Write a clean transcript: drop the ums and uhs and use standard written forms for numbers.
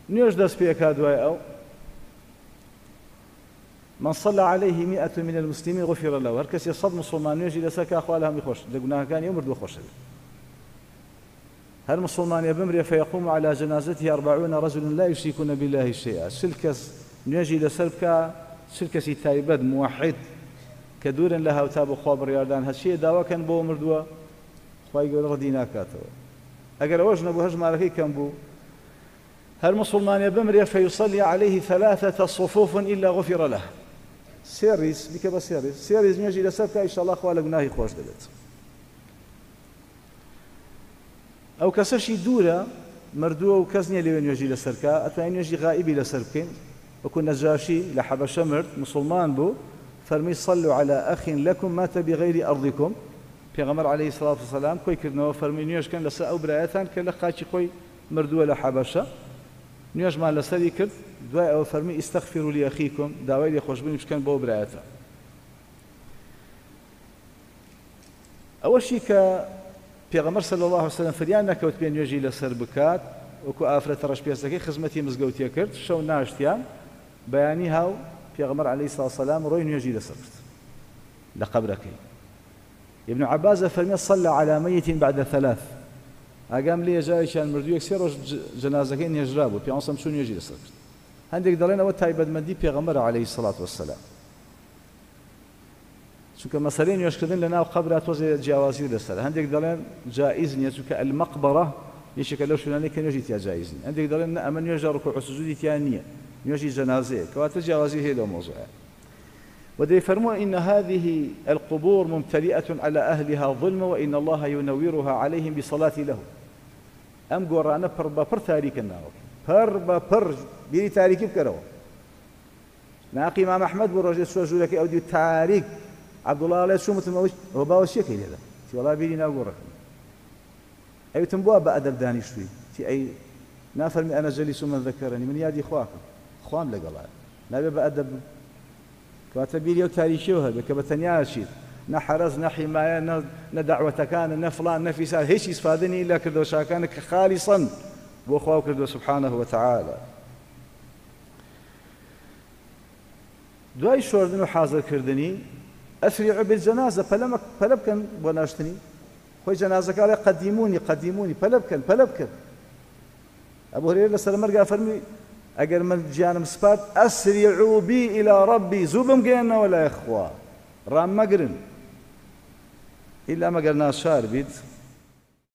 نوێژ دەست پێکا دوای ئەو من صلى عليه 100 من المسلمين غفر له هەر کەسێ 100 مسلمان نوێژی لەسەر کا خوا لە هەمووی خۆش لە گوناهەکانی ئەو مردووە خۆش دەبێت هەر مسلمانێ بمرێ فيقوم على جنازته 40 رجل لا يشركون بالله شيئا چل کەس نوێژی لەسەر بکە چل کەسی تایبەت موحد کە دوورن لە هاوتا بۆ خوا بڕیاردان هەچیە داواکەن بۆ مردووە خوای گەورە ڕەدی ناکاتەوە ئەگەر ئەوەش نەبوو هەر ژمارەکەی کەم بوو هەر مسلمانێ بمرێ فيصلي عليه 3 صفوف إلا غفر له سێ ڕیز بیکە بە سێ ڕیز نوێژی لەسەر بکە ئینشاءالله خوا لە گوناهی خۆش دەبێت ئەو کەسەشی دوورە مردووە و کەس نییە لەوێ نوێژی لەسەر بکە ئەتوانین نوێژی غائبی لەسەر بکەین وەکو نەجاشی لە حەبەشە مرد مسلمان بوو فەرمی صلوا على أخ لكم مات بغير أرضكم پێغەمبەر عليه الصلاة والسلام کۆی کردنەوە فەرمی نوێژکەن لەسەر ئەو برایەتان کە لە خاکی خۆی مردووە لە حەبەشە نوێژمان لەسەری کرد دوای ئەوە فەرمی ئیستەغفروا لأخیکم داوای لێخۆشبوونی بکەن بۆ برایەتە ئەوەشی کە پێغەمبەر صلی الله عليه وسلم فریان نەکەوت پێ نوێژی لەسەر بکات وەکو ئافرەتە ڕەشپێستەکەی خزمەتی مزگەوتیە کرد شەو ناشتیان بەیانی هاو پێغەمبەر عليه الصلاة والسلام ڕۆی نوێژی لەسەر کرد لە قەبرەکەی ابن عباس فەرمی صلى على ميت بعد 3 ئاگام لێ جایشان مردوویەک سێ ڕۆژ جەنازەکەی نێژرا بوو پێغەمبەر چوو نوێژی لەسەر کرد هەندێک دەڵێن ئەوە تایبەتمەندی پێغەمبەر عليه الصلاة والسلام چونکە مەسەلەی نوێژکردن لە ناو قەبرا تۆزێ جیاوازی لەسەر هەندێک دەڵێن جائز نییە چونکە المەقبەرە یەکێکە لەو شوێنانەی کە نوێژی تیا جائز نییە هەندێک دەڵێن ئەمە نوێژە ڕوکوع و سجودی تیا نییە نوێژی جەنازەیە کەواتە جیاوازی هەیە لەو مۆزوعە وديفرموا إن هذه القبور ممتلئة على أهلها ظلم وإن الله ينورها عليهم بصلاة له أم قرانا پر تاريك الناوك پر بيري تاريكي بكروا ناقي إمام أحمد بالرجل سوى لك أودي تاريك عبد الله عليه شو مثل هو باوشيك هذا تي والله بيري ناقورك أي تنبوا بأدب داني شوي تي أي نافرمي أنا جليس من ذكرني من يادي إخواكم إخوان لقلا نبي بأدب كواتە بیری و تاریکیەوە هەبێت کە بە تەنیا ئەچیت نە حەرەز نە حیمایە نە دەعوەتەکانە نە فڵان نە فیساد هیچ ئیسفادە نیە لە کردەوەشەکانە کە خالیسەن بۆ خوا کردووە سبحانه وتعالى دوای شۆردن و حازرکردنی ئەسریعوا بالجەنازە پەلە بکەن بۆ ناشتنی خۆی جەنازەکە ئەڵێ قەدیمونی پەلە بکەن ئەبو هورەیرە لەسەر مەرگا فەرمی ئەگەر من گیانم سپات ئەسریعوا بی إلى ربی زوو بمگەێنەوە لای خوا ڕام مەگرن ئیلا مەگەر ناچار بیت